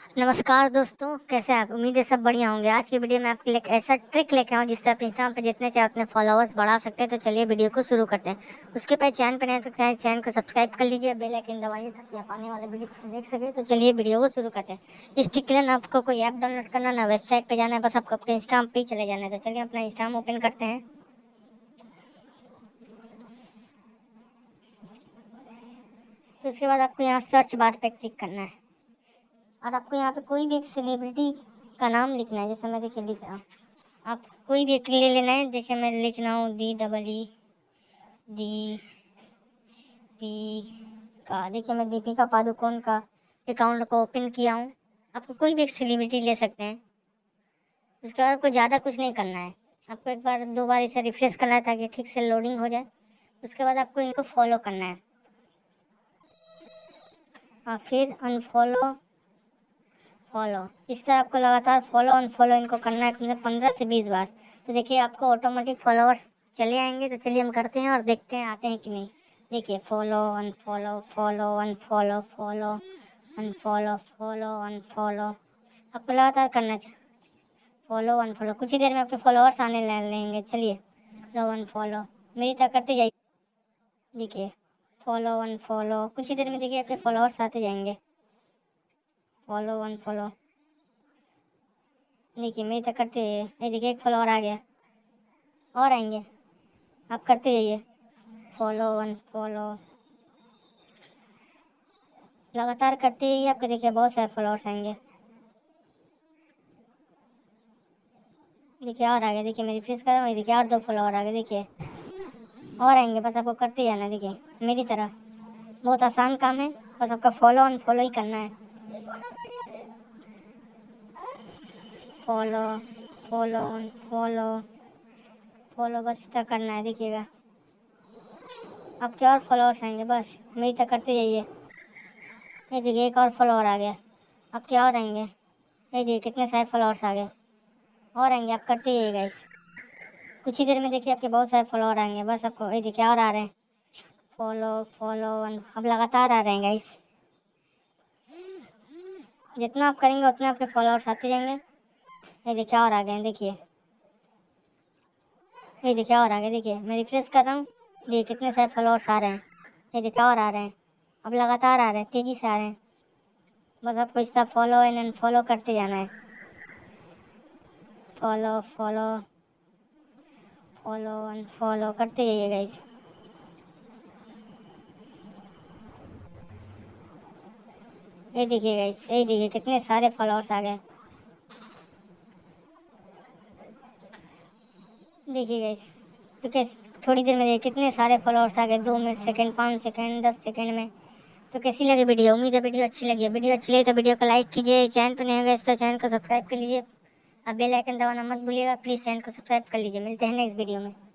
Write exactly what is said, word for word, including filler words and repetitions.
नमस्कार दोस्तों, कैसे हैं आप? उम्मीद है सब बढ़िया होंगे। आज की वीडियो में आपके लिए एक ऐसा ट्रिक लेके आऊँ जिससे आप इंस्टाग्राम पे जितने चाहे उतने फॉलोअर्स बढ़ा सकते हैं। तो चलिए वीडियो को शुरू करते हैं। उसके पहले चैनल पर नए तो चाहे चैनल को सब्सक्राइब कर लीजिए, बेल आइकन दबाइए ताकि आप आने वाले वीडियो देख सके। तो चलिए वीडियो को शुरू करते हैं। इस ट्रिक के लिए ना आपको कोई ऐप डाउनलोड करना, ना वेबसाइट पर जाना है, बस आपको अपने इंस्टाग्राम पे ही चले जाना है। तो चलिए अपना इंस्टाग्राम ओपन करते हैं। तो उसके बाद आपको यहाँ सर्च बार पे क्लिक करना है और आपको यहाँ पे कोई भी एक सेलिब्रिटी का नाम लिखना है। जैसे मैं देखिए लिख रहा हूँ, आप कोई भी एक ले लेना है। देखिए मैं लिख रहा हूँ D double E D P का। देखिए मैं दीपिका पादुकोण का अकाउंट को ओपन किया हूँ। आपको कोई भी एक सेलिब्रिटी ले सकते हैं। उसके बाद आपको ज़्यादा कुछ नहीं करना है। आपको एक बार दो बार इसे रिफ्रेश करना है ताकि ठीक से लोडिंग हो जाए। उसके बाद आपको इनको फॉलो करना है और फिर अनफॉलो फॉलो। इस तरह आपको लगातार फॉलो अनफॉलो इनको करना है, कम से पंद्रह से बीस बार। तो देखिए आपको ऑटोमेटिक फॉलोअर्स चले आएंगे। तो चलिए हम करते हैं और देखते हैं आते हैं कि नहीं। देखिए follow unfollow follow unfollow follow unfollow follow unfollow आपको लगातार करना चाहिए। फॉलो अनफॉलो कुछ ही देर में आपके फॉलोअर्स आने लेंगे। चलिए लो अनफॉलो मेरी तरह करते जाइए। देखिए फॉलो अनफॉलो कुछ ही देर में देखिए आपके फॉलोअर्स आते जाएंगे। फॉलो अनफॉलो देखिए मेरी तक करते जाइए। ये देखिए एक फॉलोअर आ गया और आएंगे। आप करते जाइए फॉलो अनफॉलो लगातार करते जाइए। आपको देखिए बहुत सारे फॉलोअर्स आएंगे। देखिए और आ गया। देखिए मैं रिफ्रेश कर रहा हूँ, देखिए और दो फॉलोअर आ गए। देखिए और आएंगे। बस आपको करते जाना है। देखिए मेरी तरह बहुत आसान काम है, बस आपका फॉलो अनफॉलो ही करना है। फॉलो फॉलो अनफॉलो फॉलो बस इतना करना है। देखिएगा आपके और फॉलोअर्स आएंगे। बस मेरी तरह करते जाइए। ये देखिए एक और फॉलोअर आ गया। आपके और आएंगे। ये देखिए कितने सारे फॉलोअर्स आ गए और आएंगे। आप करते जाइएगा। इस कुछ ही देर में देखिए आपके बहुत सारे फॉलोअर आएंगे। बस आपको ये देखिए और आ रहे हैं। फॉलो फॉलो अब लगातार आ रहे हैं गाइस। जितना आप करेंगे उतना आपके फॉलोअर्स आते जाएंगे। ये देखिए और आ गए हैं। देखिए ये देखिए और आ गए। देखिए मैं रिफ्रेश कर रहा हूँ, देखिए कितने सारे फॉलोअर्स आ रहे हैं। ये देखिए और आ रहे हैं। अब लगातार आ रहे हैं, तेज़ी से आ रहे हैं। बस आपको इस तरह फॉलो एंड अनफॉलो करते जाना है। फॉलो फॉलो फॉलो अनफॉलो करते जाइए गाइस। ये देखिए गाइस, ये देखिए कितने सारे फॉलोअर्स आ गए। देखिए गाइस तो कैसे थोड़ी देर में देखिए कितने सारे फॉलोअर्स आ गए। दो मिनट सेकंड पाँच सेकंड दस सेकंड में। तो कैसी लगी वीडियो? उम्मीद है वीडियो अच्छी लगी है। वीडियो अच्छी लगी तो वीडियो को लाइक कीजिए। चैनल पर नहीं होगा इस चैनल को सब्सक्राइब कर लीजिए। अब बेल आइकन दबाना मत भूलिएगा। प्लीज़ चैनल को सब्सक्राइब कर लीजिए। मिलते हैं नेक्स्ट वीडियो में।